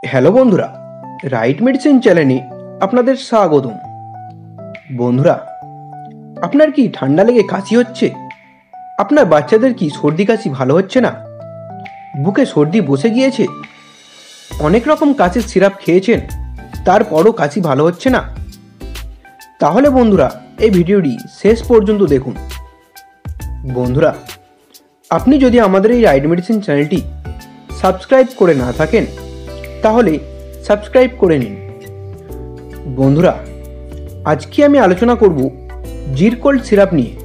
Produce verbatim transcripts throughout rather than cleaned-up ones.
Hello বন্ধুরা, right medicine চ্যানেলে আপনাদের স্বাগতম। বন্ধুরা, আপনার কি ঠান্ডা লেগে কাশি হচ্ছে? আপনার বাচ্চাদের কি সর্দি কাশি ভালো হচ্ছে না? বুকে সর্দি বসে গিয়েছে? অনেক রকম কাশির সিরাপ খেয়েছেন, তারপরও কাশি ভালো হচ্ছে না? তাহলে বন্ধুরা, এই ভিডিওটি শেষ পর্যন্ত দেখুন। বন্ধুরা, আপনি যদি আমাদের এই রাইট মেডিসিন চ্যানেলটি সাবস্ক্রাইব করে না থাকেন তাহলে সাবস্ক্রাইব করে নিন। বন্ধুরা, আজকে আমি আলোচনা করব জিরকোল্ড সিরাপ নিয়ে।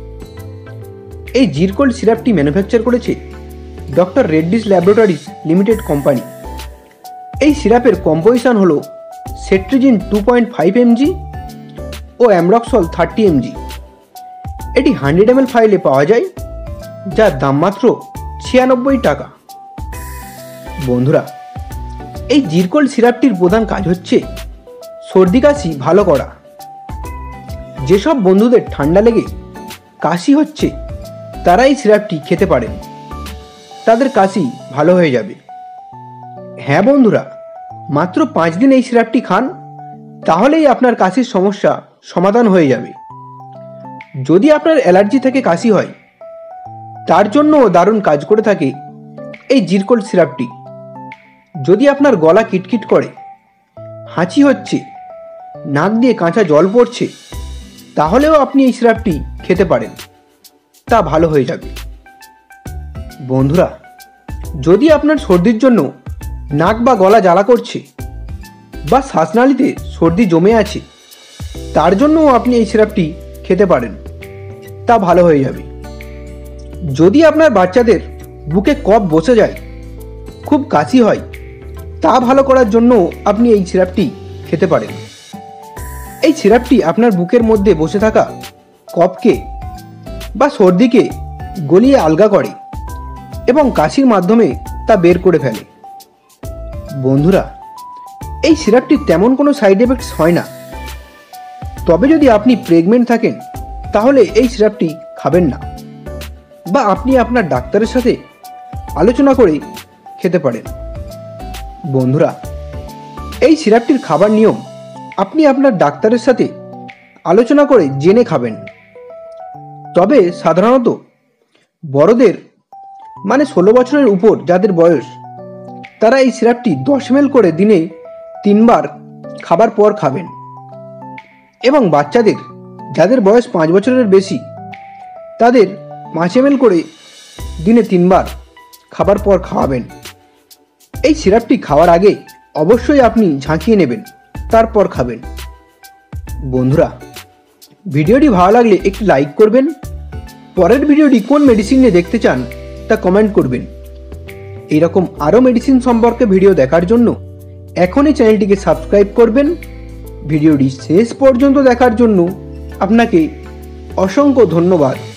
এই জিরকোল্ড সিরাপটি ম্যানুফ্যাকচার করেছে doctor Reddy's laboratories limited company. এই সিরাপের কম্পোজিশন হলো cetirizine two point five MG ও অ্যামরক্সল থার্টি এমজি। এটি হান্ড্রেড এম এল ফাইলে পাওয়া যায়, যার দাম মাত্র ছিয়ানব্বই টাকা। বন্ধুরা, এই জিরকোল্ড সিরাপটির প্রধান কাজ হচ্ছে সর্দি কাশি ভালো করা। যেসব বন্ধুদের ঠান্ডা লেগে কাশি হচ্ছে তারা এই সিরাপটি খেতে পারেন, তাদের কাশি ভালো হয়ে যাবে। হ্যাঁ বন্ধুরা, মাত্র পাঁচ দিন এই সিরাপটি খান, তাহলেই আপনার কাশির সমস্যা সমাধান হয়ে যাবে। যদি আপনার অ্যালার্জি থেকে কাশি হয়, তার জন্যও দারুণ কাজ করে থাকে এই জিরকোল্ড সিরাপটি। যদি আপনার গলা কিটকিট করে, হাঁচি হচ্ছে, নাক দিয়ে কাঁচা জল পড়ছে, তাহলেও আপনি এই সিরাপটি খেতে পারেন, তা ভালো হয়ে যাবে। বন্ধুরা, যদি আপনার সর্দির জন্য নাক বা গলা জ্বালা করছে বা শ্বাসনালীতে সর্দি জমে আছে, তার জন্যও আপনি এই সিরাপটি খেতে পারেন, তা ভালো হয়ে যাবে। যদি আপনার বাচ্চাদের বুকে কফ বসে যায়, খুব কাশি হয়, তা ভালো করার জন্য আপনি এই সিরাপটি খেতে পারেন। এই সিরাপটি আপনার বুকের মধ্যে বসে থাকা কফকে বা সর্দিকে গলিয়ে আলগা করে এবং কাশির মাধ্যমে তা বের করে ফেলে। বন্ধুরা, এই সিরাপটির তেমন কোনো সাইড এফেক্টস হয় না। তবে যদি আপনি প্রেগনেন্ট থাকেন তাহলে এই সিরাপটি খাবেন না, বা আপনি আপনার ডাক্তারের সাথে আলোচনা করে খেতে পারেন। বন্ধুরা, এই সিরাপটির খাবার নিয়ম আপনি আপনার ডাক্তারের সাথে আলোচনা করে জেনে খাবেন। তবে সাধারণত বড়দের মানে ষোলো বছরের উপর যাদের বয়স, তারা এই সিরাপটি দশ এম এল করে দিনে তিনবার খাবার পর খাবেন, এবং বাচ্চাদের যাদের বয়স পাঁচ বছরের বেশি, তাদের পাঁচ এম এল করে দিনে তিনবার খাবার পর খাওয়াবেন। এই সিরাপটি খাওয়ার আগে অবশ্যই আপনি ঝাঁকিয়ে নেবেন, তারপর খাবেন। বন্ধুরা, ভিডিওটি ভালো লাগলে একটি লাইক করবেন। পরের ভিডিওটি কোন মেডিসিন নিয়ে দেখতে চান তা কমেন্ট করবেন। এইরকম আরও মেডিসিন সম্পর্কে ভিডিও দেখার জন্য এখনই চ্যানেলটিকে সাবস্ক্রাইব করবেন। ভিডিওটি শেষ পর্যন্ত দেখার জন্য আপনাকে অসংখ্য ধন্যবাদ।